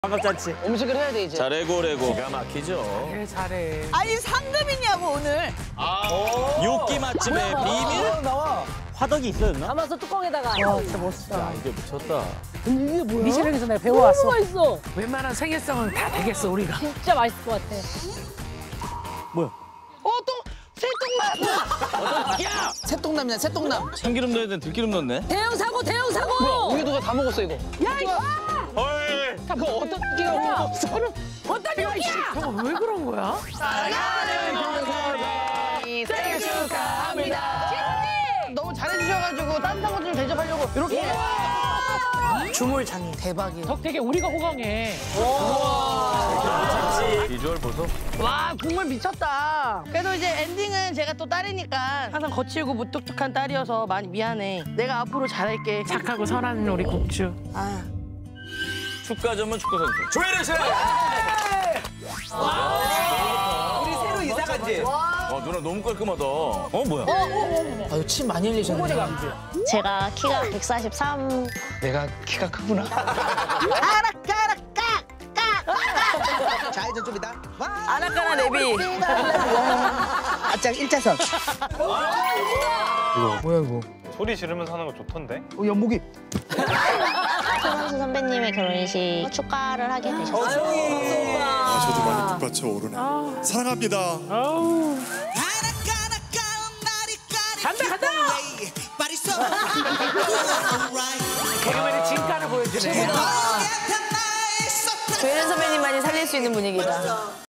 반갑잖지. 음식을 해야 돼 이제. 잘해고 레고. 기가 막히죠. 그래 잘해. 아니 상금 있냐고 오늘. 육기 맛집의 비밀. 나와. 화덕이 있어였나? 담아서 뚜껑에다가. 와 진짜 멋있다. 이게 미쳤다. 이게 뭐야? 미쉐린에서 내가 배워왔어. 너무 맛있어. 웬만한 생일상은 다 되겠어 우리가. 진짜 맛있을 것 같아. 뭐야? 새똥남이야 새똥남. 참기름 넣어야 돼, 들기름 넣네. 대형 사고, 대형 사고. 우리 누가 다 먹었어 이거. 헐. 그거 어떤 끼가 먹었어? 어떤 용이야? 저거 왜 그런 거야? 생일 축하합니다. 너무 잘해주셔가지고 따뜻한 거 좀 대접하려고 이렇게. 주물장이. 대박이야. 덕택에 우리가 호강해. 비주얼 보소. 와 국물 미쳤다. 그래도 이제 엔딩은 제가 또 딸이니까 항상 거칠고 무뚝뚝한 딸이어서 많이 미안해. 내가 앞으로 잘할게. 착하고 선한 우리 국주. 아. 축가 전문 축구 선수. 조혜련 씨. 우리 새로 이사 간지. 누나 너무 깔끔하다. 뭐야? 아유 침 많이 흘리셨네. 제가 키가 143. 내가 키가 크구나. 좌회전 좀 이따. 아나까나 내비. 아짝 1차선. 뭐야 이거? 소리 지르면서 하는 거 좋던데? 연목이. 손원수 선배님의 결혼식 축가를 하게 되셨어요. 저도 많이 북받쳐 오르네. 사랑합니다. 간다 간다. 개그맨의 진가를 보여주네. 조혜련 선배님만이 살릴 수 있는 분위기다.